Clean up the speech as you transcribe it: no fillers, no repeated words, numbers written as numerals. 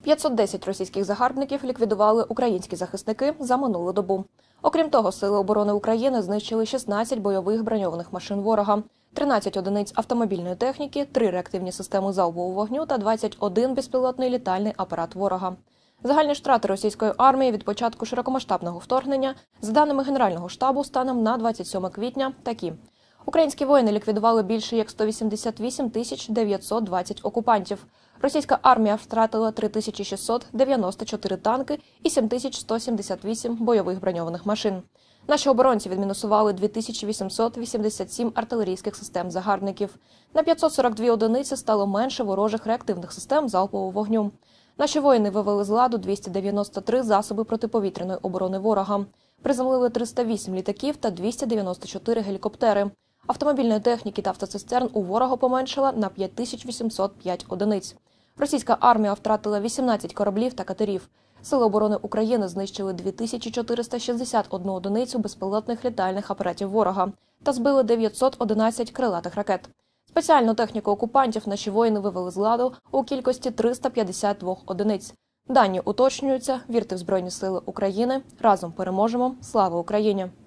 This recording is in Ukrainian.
510 російських загарбників ліквідували українські захисники за минулу добу. Окрім того, Сили оборони України знищили 16 бойових броньованих машин ворога, 13 одиниць автомобільної техніки, 3 реактивні системи залпового вогню та 21 безпілотний літальний апарат ворога. Загальні ж втрати російської армії від початку широкомасштабного вторгнення, за даними Генерального штабу, станом на 27 квітня такі. Українські воїни ліквідували більше як 188 920 окупантів. Російська армія втратила 3694 танки і 7178 бойових броньованих машин. Наші оборонці відмінусували 2887 артилерійських систем загарбників. На 542 одиниці стало менше ворожих реактивних систем залпового вогню. Наші воїни вивели з ладу 293 засоби протиповітряної оборони ворога. Приземлили 308 літаків та 294 гелікоптери. Автомобільної техніки та автоцистерн у ворога поменшало на 5805 одиниць. Російська армія втратила 18 кораблів та катерів. Сили оборони України знищили 2461 одиницю безпілотних літальних апаратів ворога та збили 911 крилатих ракет. Спеціальну техніку окупантів наші воїни вивели з ладу у кількості 352 одиниць. Дані уточнюються. Вірте в Збройні Сили України. Разом переможемо. Слава Україні!